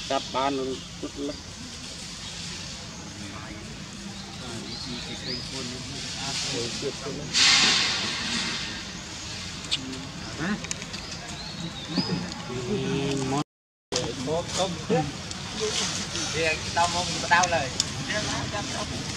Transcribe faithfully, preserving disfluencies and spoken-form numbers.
จับปานจุดลึกฮะมอสต้มเดี๋ยวเรามองมาเต้าเลย